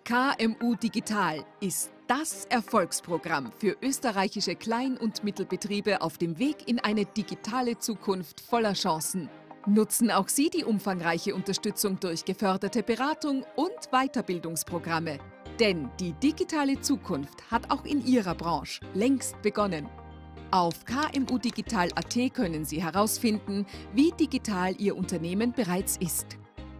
KMU Digital ist das Erfolgsprogramm für österreichische Klein- und Mittelbetriebe auf dem Weg in eine digitale Zukunft voller Chancen. Nutzen auch Sie die umfangreiche Unterstützung durch geförderte Beratung und Weiterbildungsprogramme. Denn die digitale Zukunft hat auch in Ihrer Branche längst begonnen. Auf kmudigital.at können Sie herausfinden, wie digital Ihr Unternehmen bereits ist.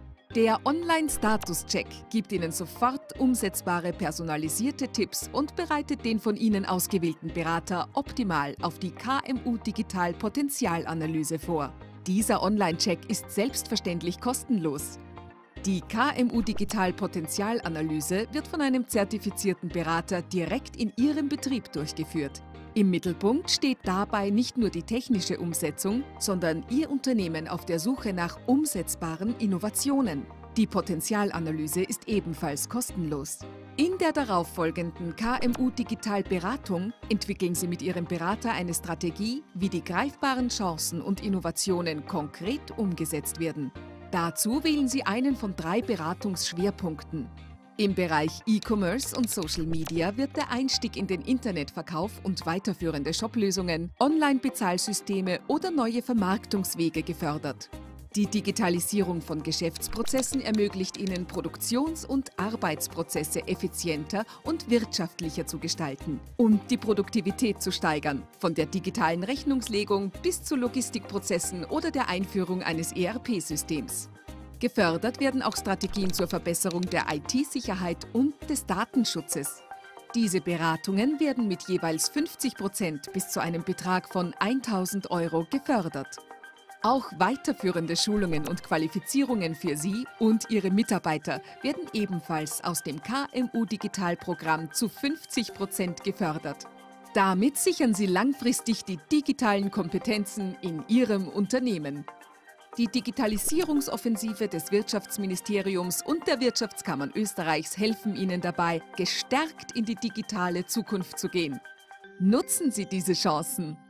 Der Online-Status-Check gibt Ihnen sofort umsetzbare personalisierte Tipps und bereitet den von Ihnen ausgewählten Berater optimal auf die KMU Digital Potenzialanalyse vor. Dieser Online-Check ist selbstverständlich kostenlos. Die KMU Digital Potenzialanalyse wird von einem zertifizierten Berater direkt in Ihrem Betrieb durchgeführt. Im Mittelpunkt steht dabei nicht nur die technische Umsetzung, sondern Ihr Unternehmen auf der Suche nach umsetzbaren Innovationen. Die Potenzialanalyse ist ebenfalls kostenlos. In der darauffolgenden KMU Digital Beratung entwickeln Sie mit Ihrem Berater eine Strategie, wie die greifbaren Chancen und Innovationen konkret umgesetzt werden. Dazu wählen Sie einen von 3 Beratungsschwerpunkten. Im Bereich E-Commerce und Social Media wird der Einstieg in den Internetverkauf und weiterführende Shoplösungen, Online-Bezahlsysteme oder neue Vermarktungswege gefördert. Die Digitalisierung von Geschäftsprozessen ermöglicht Ihnen, Produktions- und Arbeitsprozesse effizienter und wirtschaftlicher zu gestalten und die Produktivität zu steigern, von der digitalen Rechnungslegung bis zu Logistikprozessen oder der Einführung eines ERP-Systems. Gefördert werden auch Strategien zur Verbesserung der IT-Sicherheit und des Datenschutzes. Diese Beratungen werden mit jeweils 50% bis zu einem Betrag von 1.000 € gefördert. Auch weiterführende Schulungen und Qualifizierungen für Sie und Ihre Mitarbeiter werden ebenfalls aus dem KMU-Digital-Programm zu 50% gefördert. Damit sichern Sie langfristig die digitalen Kompetenzen in Ihrem Unternehmen. Die Digitalisierungsoffensive des Wirtschaftsministeriums und der Wirtschaftskammern Österreichs helfen Ihnen dabei, gestärkt in die digitale Zukunft zu gehen. Nutzen Sie diese Chancen!